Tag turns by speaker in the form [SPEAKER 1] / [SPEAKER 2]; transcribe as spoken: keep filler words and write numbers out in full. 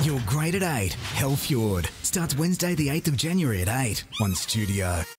[SPEAKER 1] Your Grade at eight, Hellfjord. Starts Wednesday the eighth of January at eight on Studio.